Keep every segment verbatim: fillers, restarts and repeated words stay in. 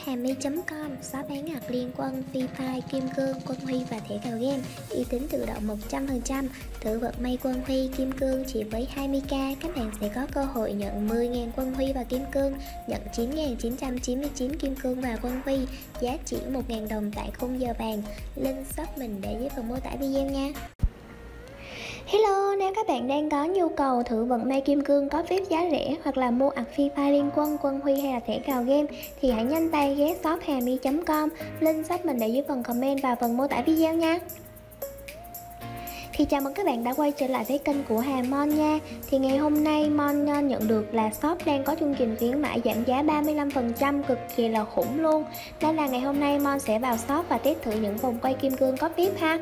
shophammy chấm com, shop bán ngọc liên quân, Free Fire, kim cương, quân huy và thẻ cào game, uy tín tự động một trăm phần trăm. Thử vật may quân huy, kim cương chỉ với hai mươi k, các bạn sẽ có cơ hội nhận mười nghìn quân huy và kim cương, nhận chín nghìn chín trăm chín mươi chín kim cương và quân huy, giá chỉ một nghìn đồng tại khung giờ vàng. Link shop mình để dưới phần mô tả video nha. Hello, nếu các bạn đang có nhu cầu thử vận may kim cương có phép giá rẻ hoặc là mua ạc Free Fire liên quân, quân huy hay là thẻ cào game thì hãy nhanh tay ghé shophammy chấm com, link shop mình để dưới phần comment và phần mô tả video nha. Thì chào mừng các bạn đã quay trở lại với kênh của Hà Mon nha. Thì ngày hôm nay Mon nhận được là shop đang có chương trình khuyến mãi giảm giá ba mươi lăm phần trăm cực kỳ là khủng luôn. Nên là ngày hôm nay Mon sẽ vào shop và test thử những vòng quay kim cương có phép ha.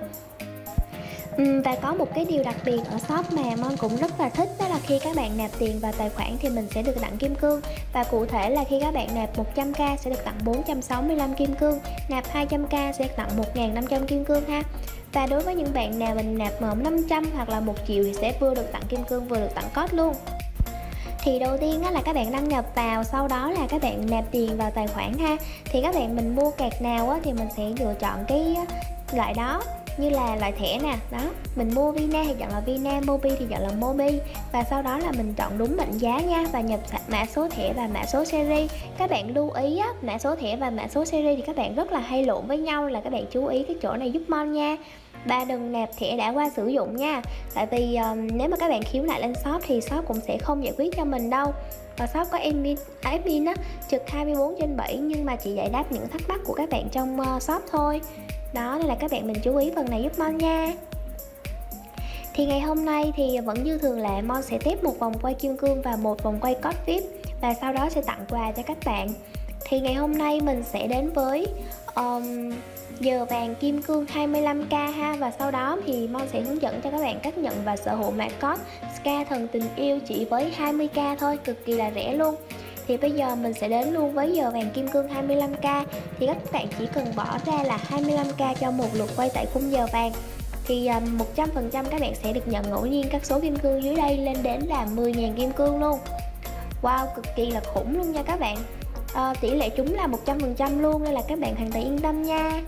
Uhm, và có một cái điều đặc biệt ở shop mà Mon cũng rất là thích, đó là khi các bạn nạp tiền vào tài khoản thì mình sẽ được tặng kim cương. Và cụ thể là khi các bạn nạp một trăm k sẽ được tặng bốn trăm sáu mươi lăm kim cương, nạp hai trăm k sẽ được tặng một nghìn năm trăm kim cương ha. Và đối với những bạn nào mình nạp năm trăm hoặc là một triệu thì sẽ vừa được tặng kim cương vừa được tặng code luôn. Thì đầu tiên là các bạn đăng nhập vào, sau đó là các bạn nạp tiền vào tài khoản ha. Thì các bạn mình mua card nào thì mình sẽ lựa chọn cái loại đó, như là loại thẻ nè, đó mình mua Vina thì chọn là Vina, Mobi thì chọn là Mobi. Và sau đó là mình chọn đúng mệnh giá nha, và nhập mã số thẻ và mã số series. Các bạn lưu ý á, mã số thẻ và mã số series thì các bạn rất là hay lộn với nhau, là các bạn chú ý cái chỗ này giúp Mon nha. Và đừng nạp thẻ đã qua sử dụng nha, tại vì um, nếu mà các bạn khiếu nại lên shop thì shop cũng sẽ không giải quyết cho mình đâu. Và shop có admin, admin á, trực hai mươi bốn trên bảy nhưng mà chỉ giải đáp những thắc mắc của các bạn trong uh, shop thôi. Đó, nên là các bạn mình chú ý phần này giúp Mon nha. Thì ngày hôm nay thì vẫn như thường lệ, Mon sẽ test một vòng quay kim cương và một vòng quay code vê i pê, và sau đó sẽ tặng quà cho các bạn. Thì ngày hôm nay mình sẽ đến với um, giờ vàng kim cương hai mươi lăm k ha. Và sau đó thì Mon sẽ hướng dẫn cho các bạn cách nhận và sở hữu mã code Ska thần tình yêu chỉ với hai mươi k thôi, cực kỳ là rẻ luôn. Thì bây giờ mình sẽ đến luôn với giờ vàng kim cương hai mươi lăm k. Thì các bạn chỉ cần bỏ ra là hai mươi lăm k cho một lượt quay tại khung giờ vàng. Thì một trăm phần trăm các bạn sẽ được nhận ngẫu nhiên các số kim cương dưới đây lên đến là mười nghìn kim cương luôn. Wow, cực kỳ là khủng luôn nha các bạn. à, Tỷ lệ trúng là một trăm phần trăm luôn, nên là các bạn hoàn toàn yên tâm nha.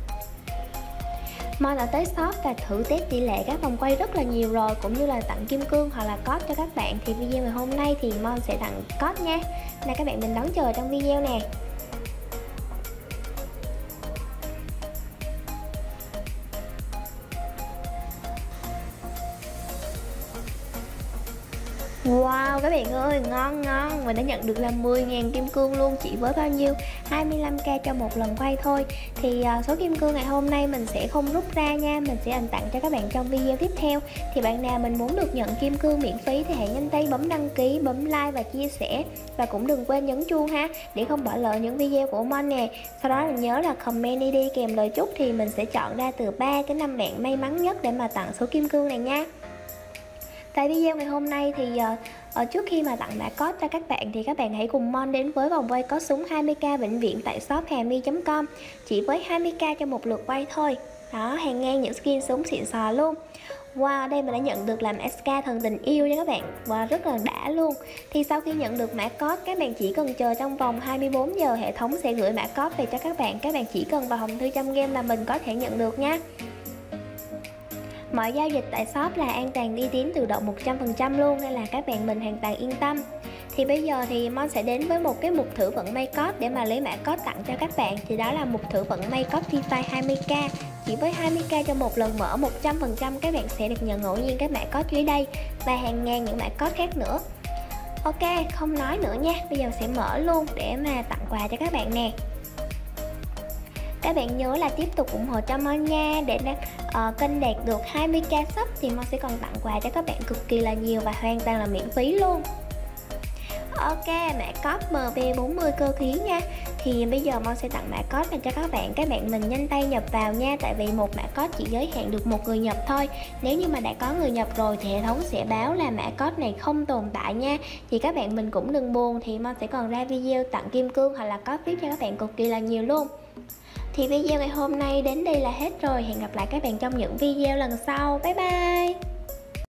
Mon đã tới shop và thử test tỷ lệ các vòng quay rất là nhiều rồi, cũng như là tặng kim cương hoặc là code cho các bạn. Thì video ngày hôm nay thì Mon sẽ tặng code nha, nên các bạn mình đón chờ trong video nè. Wow các bạn ơi, ngon ngon, mình đã nhận được là mười nghìn kim cương luôn, chỉ với bao nhiêu hai mươi lăm k cho một lần quay thôi. Thì uh, số kim cương ngày hôm nay mình sẽ không rút ra nha, mình sẽ dành tặng cho các bạn trong video tiếp theo. Thì bạn nào mình muốn được nhận kim cương miễn phí thì hãy nhanh tay bấm đăng ký, bấm like và chia sẻ, và cũng đừng quên nhấn chuông ha, để không bỏ lỡ những video của Mon nè. Sau đó là nhớ là comment i đê kèm lời chúc, thì mình sẽ chọn ra từ ba đến năm bạn may mắn nhất để mà tặng số kim cương này nha. Tại video ngày hôm nay thì uh, trước khi mà tặng mã code cho các bạn thì các bạn hãy cùng Mon đến với vòng quay có súng hai mươi k vĩnh viễn tại shophammy chấm com, chỉ với hai mươi k cho một lượt quay thôi. Đó, hàng ngang những skin súng xịn sò luôn. Wow, đây mình đã nhận được làm Ska thần tình yêu nha các bạn. Wow, rất là đã luôn. Thì sau khi nhận được mã code, các bạn chỉ cần chờ trong vòng hai mươi bốn giờ, hệ thống sẽ gửi mã code về cho các bạn. Các bạn chỉ cần vào hòm thư trong game là mình có thể nhận được nha. Mọi giao dịch tại shop là an toàn, uy tín, tự động một trăm phần trăm luôn, nên là các bạn mình hoàn toàn yên tâm. Thì bây giờ thì Mon sẽ đến với một cái mục thử vận may code để mà lấy mã code tặng cho các bạn. Thì đó là mục thử vận may code Free Fire hai mươi k, chỉ với hai mươi k cho một lần mở, một trăm phần trăm các bạn sẽ được nhận ngẫu nhiên các mã code dưới đây và hàng ngàn những mã code khác nữa. Ok, không nói nữa nha, bây giờ sẽ mở luôn để mà tặng quà cho các bạn nè. Các bạn nhớ là tiếp tục ủng hộ cho Mon nha, để uh, kênh đạt được hai mươi k sub thì Mon sẽ còn tặng quà cho các bạn cực kỳ là nhiều và hoàn toàn là miễn phí luôn. Ok, mã code em pê bốn mươi cơ khí nha. Thì bây giờ Mon sẽ tặng mã code này cho các bạn. Các bạn mình nhanh tay nhập vào nha, tại vì một mã code chỉ giới hạn được một người nhập thôi. Nếu như mà đã có người nhập rồi thì hệ thống sẽ báo là mã code này không tồn tại nha. Thì các bạn mình cũng đừng buồn, thì Mon sẽ còn ra video tặng kim cương hoặc là code vê i pê cho các bạn cực kỳ là nhiều luôn. Thì video ngày hôm nay đến đây là hết rồi. Hẹn gặp lại các bạn trong những video lần sau. Bye bye.